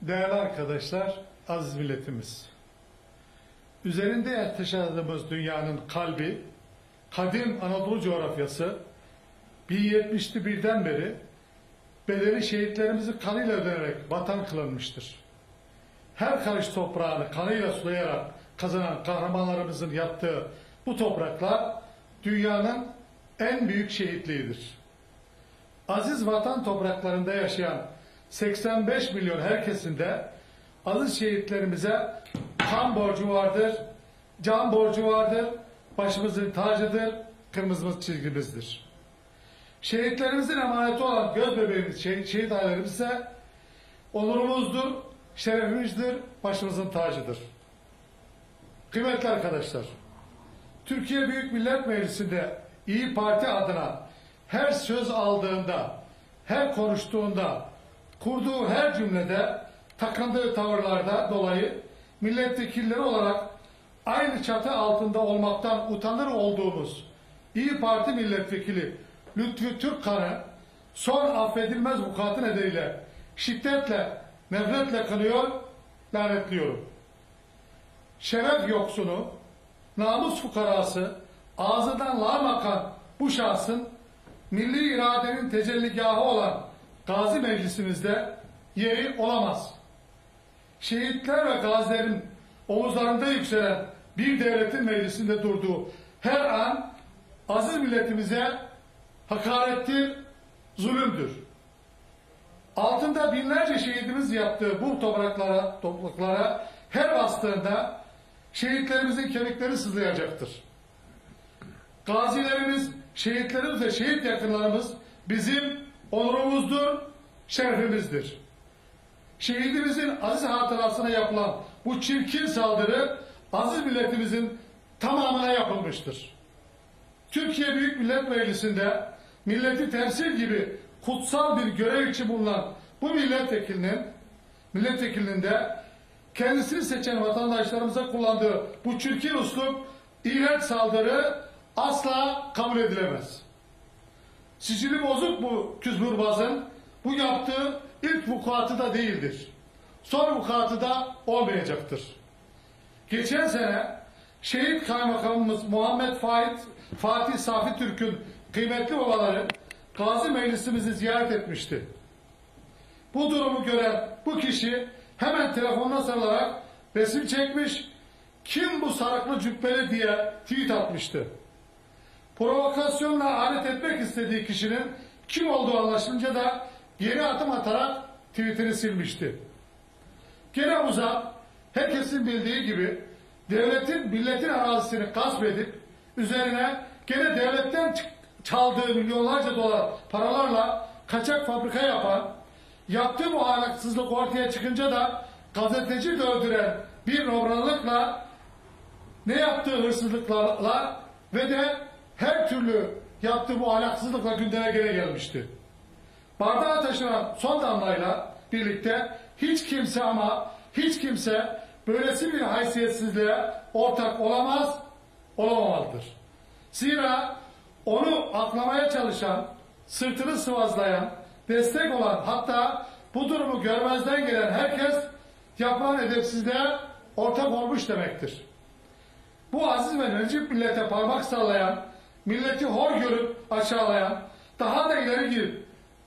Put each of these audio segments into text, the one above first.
Değerli arkadaşlar, aziz milletimiz, üzerinde yaşadığımız dünyanın kalbi, kadim Anadolu coğrafyası, 1071'den beri bedeli şehitlerimizin kanıyla ödenerek vatan kılınmıştır. Her karış toprağını kanıyla sulayarak kazanan kahramanlarımızın yattığı bu topraklar dünyanın en büyük şehitliğidir. Aziz vatan topraklarında yaşayan 85 milyon herkesin de aziz şehitlerimize kan borcu vardır, can borcu vardır, başımızın tacıdır, kırmızı çizgimizdir. Şehitlerimizin emaneti olan göz bebeğimiz, şehit ailelerimiz ise onurumuzdur, şerefimizdir, başımızın tacıdır. Kıymetli arkadaşlar, Türkiye Büyük Millet Meclisi'nde İYİ Parti adına her söz aldığında, her konuştuğunda, kurduğu her cümlede, takındığı tavırlarda dolayı milletvekilleri olarak aynı çatı altında olmaktan utanır olduğumuz İYİ Parti milletvekili Lütfü Türkkan'ı son affedilmez vukuatı nedeniyle şiddetle, nefretle kınıyor, lanetliyorum. Şeref yoksunu, namus fukarası, ağzından lağım akan bu şahsın milli iradenin tecelligahı olan Gazi Meclisimizde yeri olamaz. Şehitler ve gazilerin omuzlarında yükselen bir devletin meclisinde durduğu her an aziz milletimize hakarettir, zulümdür. Altında binlerce şehidimiz yattığı bu topraklara her bastığında şehitlerimizin kemikleri sızlayacaktır. Gazilerimiz, şehitlerimiz ve şehit yakınlarımız bizim onurumuzdur, şerefimizdir. Şehidimizin aziz hatırasına yapılan bu çirkin saldırı aziz milletimizin tamamına yapılmıştır. Türkiye Büyük Millet Meclisi'nde milleti temsil gibi kutsal bir görev için bulunan bu milletvekilinin de kendisini seçen vatandaşlarımıza kullandığı bu çirkin üslup, iğrenç saldırı asla kabul edilemez. Sicili bozuk bu küzburbazın bu yaptığı ilk vukuatı da değildir. Son vukuatı da olmayacaktır. Geçen sene şehit kaymakamımız Muhammed Fatih Safi Türk'ün kıymetli babaları Gazi Meclisimizi ziyaret etmişti. Bu durumu gören bu kişi hemen telefonuna sarılarak resim çekmiş, kim bu sarıklı cübbeli diye tweet atmıştı. Provokasyonla alet etmek istediği kişinin kim olduğu anlaşılınca da geri adım atarak tweetini silmişti. Gene uzak, herkesin bildiği gibi devletin, milletin arazisini gasp edip üzerine gene devletten çaldığı milyonlarca dolar paralarla kaçak fabrika yapan, yaptığı bu ahlaksızlık ortaya çıkınca da gazeteci de öldüren bir nobranlıkla, ne yaptığı hırsızlıklarla ve de her türlü yaptığı bu ahlaksızlıkla gündeme gene gelmişti. Bardağa taşınan son damlayla birlikte hiç kimse böylesi bir haysiyetsizliğe ortak olamamalıdır. Zira onu aklamaya çalışan, sırtını sıvazlayan, destek olan, hatta bu durumu görmezden gelen herkes yapılan edepsizliğe ortak olmuş demektir. Bu aziz ve necip millete parmak sallayan, milleti hor görüp aşağılayan, daha da ileri girip,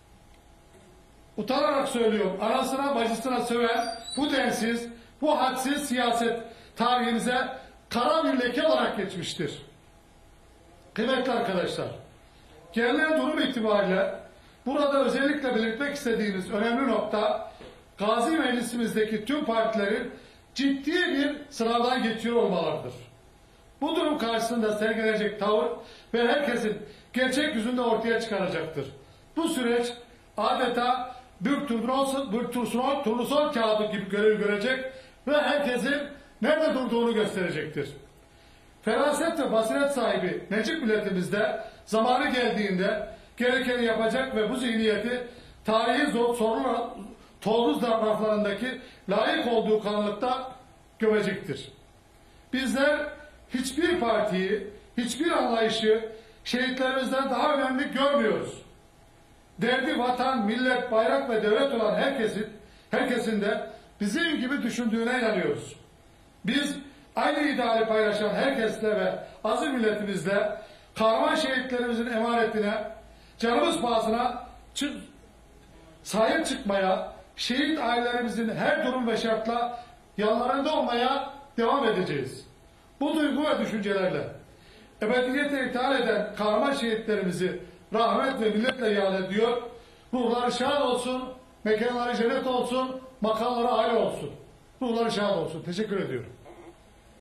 utanarak söylüyorum, anasına bacısına söven bu densiz, bu hadsiz siyaset tarihimize kara bir leke olarak geçmiştir. Kıymetli arkadaşlar, gelinen durum itibariyle burada özellikle belirtmek istediğimiz önemli nokta, Gazi Meclisimizdeki tüm partilerin ciddi bir sınavdan geçiyor olmalarıdır. Bu durum karşısında sergilenecek tavır ve herkesin gerçek yüzünde ortaya çıkaracaktır. Bu süreç adeta bir turnusol kağıdı gibi görev görecek ve herkesin nerede durduğunu gösterecektir. Feraset ve basiret sahibi necip milletimizde zamanı geldiğinde gerekeni yapacak ve bu zihniyeti tarihi tozlu raflarındaki layık olduğu kanlılıkta gömecektir. Bizler hiçbir partiyi, hiçbir anlayışı şehitlerimizden daha önemli görmüyoruz. Derdi vatan, millet, bayrak ve devlet olan herkesin de bizim gibi düşündüğüne inanıyoruz. Biz aynı ideali paylaşan herkesle ve aziz milletimizle kahraman şehitlerimizin emanetine, canımız pahasına sahip çıkmaya, şehit ailelerimizin her durum ve şartla yanlarında olmaya devam edeceğiz. Bu duygu ve düşüncelerle ebediyete ithal eden kahraman şehitlerimizi rahmet ve milletle yad ediyor. Ruhları şad olsun, mekanları cennet olsun, makamları aile olsun. Ruhları şad olsun. Teşekkür ediyorum.